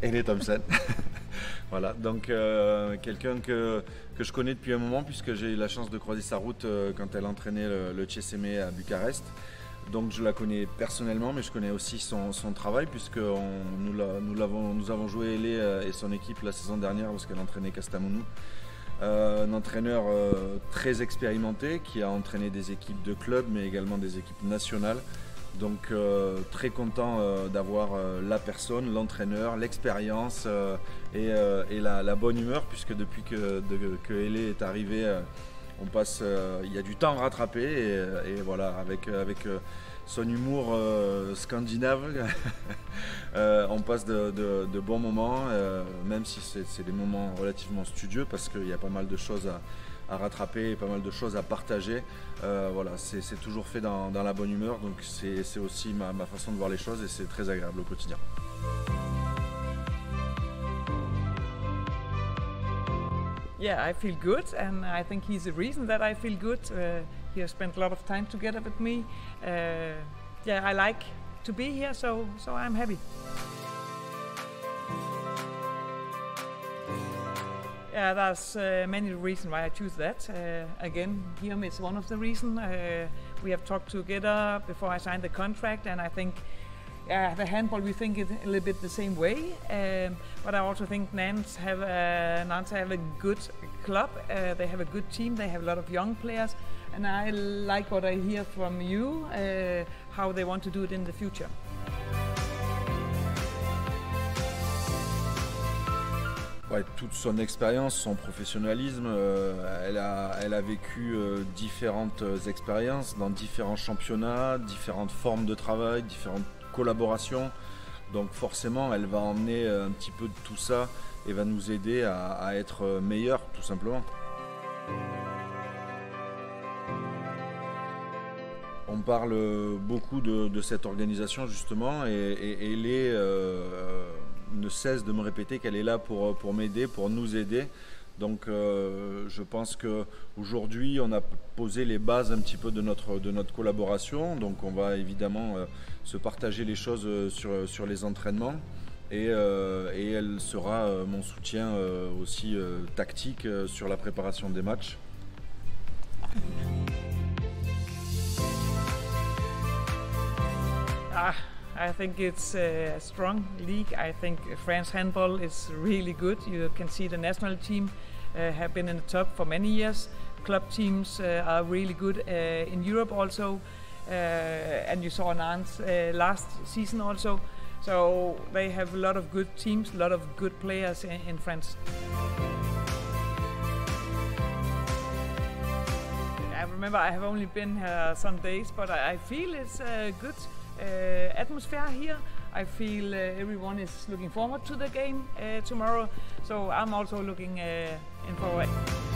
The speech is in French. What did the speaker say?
Ailey Thompson. Voilà, donc quelqu'un que je connais depuis un moment puisque j'ai eu la chance de croiser sa route quand elle entraînait le CSME à Bucarest. Donc je la connais personnellement, mais je connais aussi son travail puisque nous avons joué Ailey et son équipe la saison dernière lorsqu'elle entraînait Kastamonu. Un entraîneur très expérimenté qui a entraîné des équipes de club mais également des équipes nationales. Donc très content d'avoir la personne, l'entraîneur, l'expérience et la bonne humeur puisque depuis que Ailey est arrivé, il y a du temps à rattraper et voilà avec son humour scandinave, on passe de bons moments, même si c'est des moments relativement studieux parce qu'il y a pas mal de choses à rattraper et pas mal de choses à partager. Voilà, c'est toujours fait dans la bonne humeur, donc c'est aussi ma façon de voir les choses et c'est très agréable au quotidien. Yeah, I feel good, and I think he's the reason that I feel good. He has spent a lot of time together with me. Yeah, I like to be here, so I'm happy. Yeah, there's many reasons why I choose that. Again, Guillaume is one of the reasons. We have talked together before I signed the contract, and I think the handball, we think it a little bit the same way. But I also think Nantes have a good club. They have a good team. They have a lot of young players, and I like what I hear from you, how they want to do it in the future. Ouais, toute son expérience, son professionnalisme, elle a vécu différentes expériences dans différents championnats, différentes formes de travail, différentes collaborations. Donc forcément, elle va emmener un petit peu de tout ça et va nous aider à être meilleurs, tout simplement. On parle beaucoup de cette organisation justement et Ailey ne cesse de me répéter qu'elle est là pour m'aider, pour nous aider. Donc je pense qu'aujourd'hui on a posé les bases un petit peu de notre collaboration. Donc on va évidemment se partager les choses sur les entraînements et elle sera mon soutien aussi tactique sur la préparation des matchs. I think it's a strong league. I think France handball is really good. You can see the national team have been in the top for many years. Club teams are really good in Europe also. And you saw Nantes last season also. So they have a lot of good teams, a lot of good players in France. I remember I have only been here some days, but I feel it's a good atmosphere here. I feel everyone is looking forward to the game tomorrow, so I'm also looking in forward.